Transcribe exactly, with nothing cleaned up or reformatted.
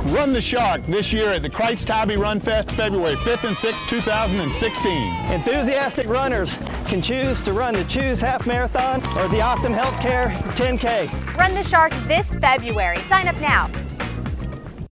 Run the Shark this year at the Critz Tybee Run Fest, February fifth and sixth, two thousand sixteen. Enthusiastic runners can choose to run the Choose Half Marathon or the Optum Healthcare ten K. Run the Shark this February. Sign up now.